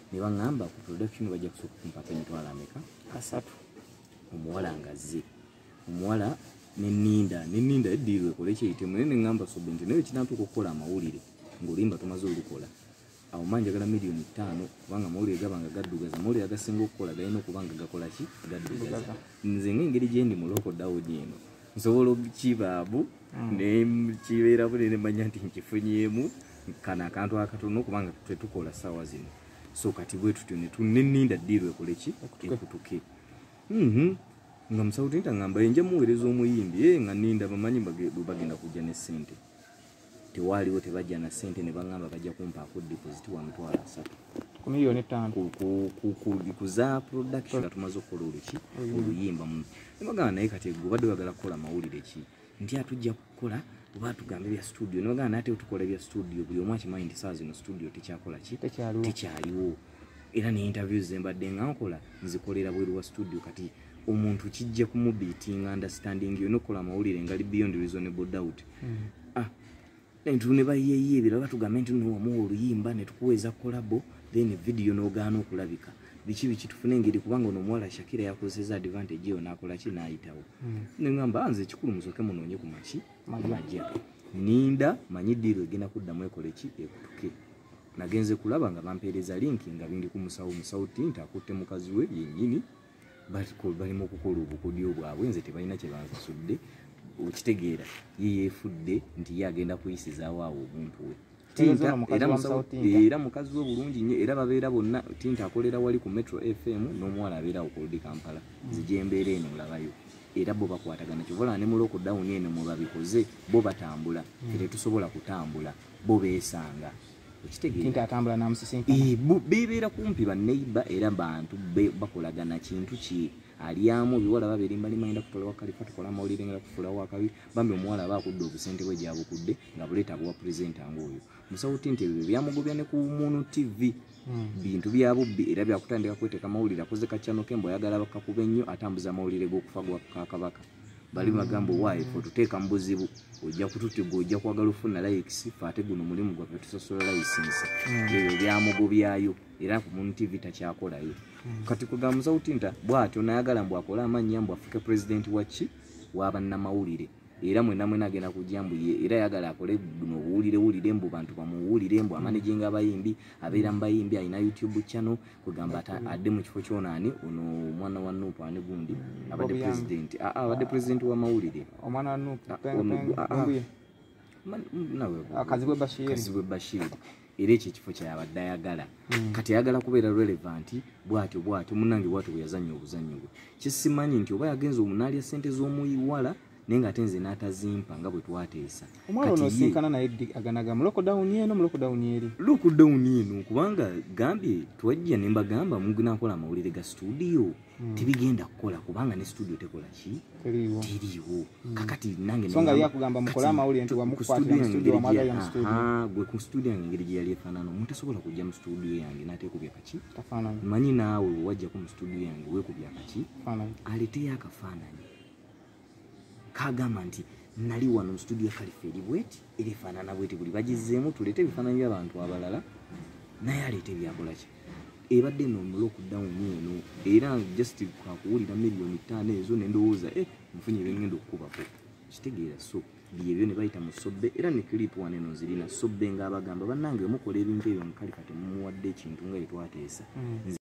ne baŋŋamba ku production bajja kusooka kumpako emitwalo ameka 3 omuwala ngazze omuwala neninda eddiirwe ekole kyeyitemu naye neŋŋamba Sobe nti naye kinatuuka okukola amawulire ng'oluyimba tumaze olukola awo manjagala miliyoni 5 kubanga amawulire gabanga gaddugaza amawulire agasinga okukola galina okubanga gakola ki gaddugaza nze ng'engeri gye ndi mu lockdown eno nsobola okukibaabu nekibeeramu nemanya nti nkifunyeemu kana akantu akatono kubanga tetukola ssaawa zino so kati bwe tutyo neninda ddiirwe ekole ki ekutuke nga musawuti ntaŋŋamba nja muweereza omuyimbi nga ninda bamanyi bagenda kujja ne ssente tewaaliwo tebajja na ssente ne baŋŋamba bajja kumpaako deposit wa mitwalo 3 ku miliyoni 5 kuza production nga tumaze okukola oluki oluyimba mu nebagamba naye kati obadde wagala kukola mawulire ki nti atujja kukola oba tugambe bya studio nebagamba nate tukola bya studio buli omu akimanyi nti saa zino studio tekyakola ki tekyaliwo era ne interviews zembadde nga nkola nzikolera bweru wa studio kati omuntu kijja kumubiitinga understanding yo nokukola amawulire ngali beyond reasonable doubt entu ne bayeyeebera batugambe nti nowamuwa oluyimba ne tukuweeza kolabo then video n'ogaana okulabika biki tufune engeri kubanga ono omuwala Shakira yakozesa advantage yo n'akola ki n'ayitawo neŋŋamba nze ekikulu musooke munoonye ku maki majja ninda manyi ddiiro egenda kuddamu ekole ki ekutuke nagenze kulaba nga bampeereza linki nga bindi ku musawo tinti akutte mukazi we yennyini balimu okukola obukodyo bwabwe nze tebalina kye bansasudde okitegeera ye yeefudde nti ye agenda kuyisizaawo awo obuntu we era mukazi we bulungi nnyo era babeera bonna tinti akolera wali ku Metro FM n'omuwala abeera ku Kodi Kampala nzija embeera eno olabayo era bo bakwatagana kivola ne mu lockdown eno mwe babikoze bo batambula era tusobola kutambula bo beesanga okitegeera atambula n'amusisinkana beebeera kumpi banneiba era bantu bakolagana kintu ki aliamu biwala baberimba limayinda kutola wakalifa tukola amawulire nga kufula wakabi bambi omuwala abakudde obusente bwe gyabukudde nga buleeta bwa presenter ngoyo musawuti nti ebyo byamugobya ne ku Munu TV bintu byabubbi era byakutandika kweteka amawulire akoze kakyano kembo ayagala bakakuba ennyo atambuza amawulire g'okufa gwa Kabaka bali magambo waaye fo tuteeka mu buzibu ojja kututiga ojja kwagala ofuna likes fate guno mulimu gwa tusosola license ebyo byamugobyayo era ku Munu TV takyakolayo kati kugamba musawuti nta bw'atyo nayagala mbu akola amannya mbu afuke president waki w'abannamawulire era mwena agenda kujja mbu era yagala akole guno obuwulire mbu bantu bamuwulire mbu amanaging abayimbi abeera mu bayimbi alina YouTube channel kugamba adde mu kifo kyonaani ono omwana wa Nuupu ani gundi abadde president w'amawulire omwana wa Nuupu Kazibwe Bashir era ekyo ekifo kyabadde ayagala kati ayagala kubeera relevant bwatyo munange bwatyo bwe yazannya obuzannyo bwe kisimanyi nti oba yagenza omunaalya ssente z'omuyinwala naye nga ate nze n'atazimpa nga bwe twateesa omwana ono osinkana naye aganaga mu lockdown eri kubanga gambye twajja ne mbagamba muginakola amawulire ga studio tebigenda kukola kubanga ne studio tekola ki teriiwo kakati nange songa yakugamba mukola amawulire nti wamukwatira mu studio wamwagala mu studio gwe ku studio yange engeri gye yali efaanana omuntu tasobola kujja mu studio yange n'ateekubya kaki tafaananyi manyi naawe wajjako mu studio yange weekubya kaki aleteyo akafaananyi kagamba nti nali wano mu studio kalife eri bweti era efaanana bweti buli bagizzeemu tuleete ebifaananyi by'abantu abalala naye aleete byakola ki ebadde no mu lockdown eno era just kwakuwulira miliyoni 5 ezo nendowooza mufunye ebingenda okukubako kitegeera so byebyo ne bayita mu Sobe era ne clip wane eno zirina Sobe ng'abagamba bannange mukola ebintu ebyo mukali kati mumuwadde ekintu nga yetwateesa